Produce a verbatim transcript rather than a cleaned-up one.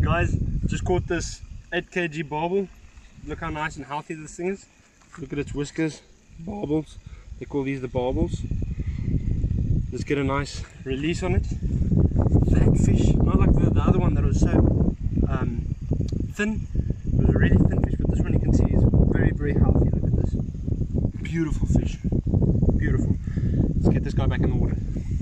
Guys, just caught this eight kilogram barbel. Look how nice and healthy this thing is. Look at its whiskers, barbels. They call these the barbels. Let's get a nice release on it. Fat fish, not like the, the other one that was so um, thin. It was a really thin fish, but this one you can see is very, very healthy. Look at this. Beautiful fish. Beautiful. Let's get this guy back in the water.